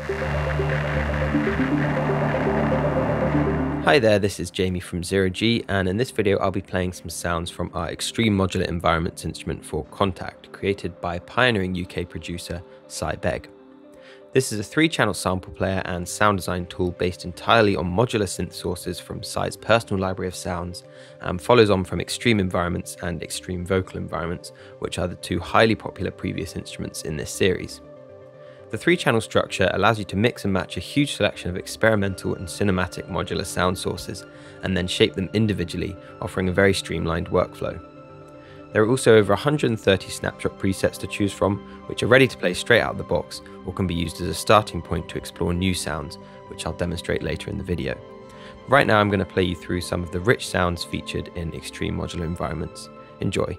Hi there, this is Jamie from Zero G, and in this video I'll be playing some sounds from our Extreme Modular Environments instrument for Contact, created by pioneering UK producer Si Begg. This is a 3-channel sample player and sound design tool based entirely on modular synth sources from Si's personal library of sounds, and follows on from Extreme Environments and Extreme Vocal Environments, which are the 2 highly popular previous instruments in this series. The 3-channel structure allows you to mix and match a huge selection of experimental and cinematic modular sound sources, and then shape them individually, offering a very streamlined workflow. There are also over 130 snapshot presets to choose from, which are ready to play straight out of the box, or can be used as a starting point to explore new sounds, which I'll demonstrate later in the video. Right now I'm going to play you through some of the rich sounds featured in Extreme Modular Environments. Enjoy!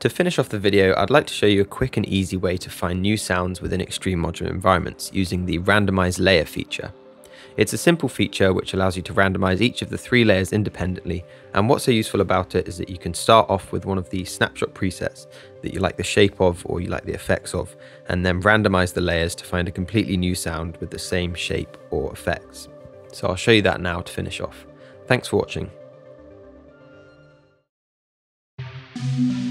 To finish off the video, I'd like to show you a quick and easy way to find new sounds within extreme modular environments using the randomize layer feature. It's a simple feature which allows you to randomize each of the 3 layers independently, and what's so useful about it is that you can start off with one of the snapshot presets that you like the shape of or you like the effects of, and then randomize the layers to find a completely new sound with the same shape or effects. So I'll show you that now to finish off. Thanks for watching.